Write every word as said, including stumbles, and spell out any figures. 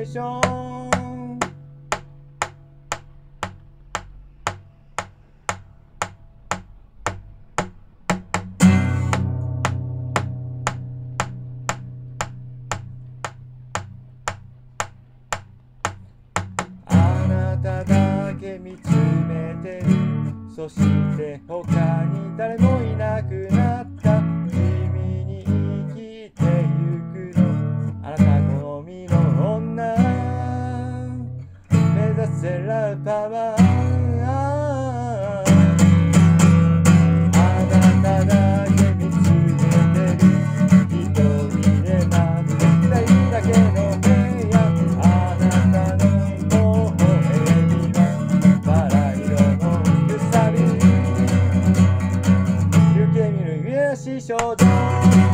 ーション。あなただけ見つめてる。そして他に誰もいなくなった。君に生きてゆくの。あなた好みの女。目指せラブパワー。あなただけ見つめてる。一人で待ってたいだけの部屋。あなたの微笑みはバラ色のくさび。受け身の癒やし少女。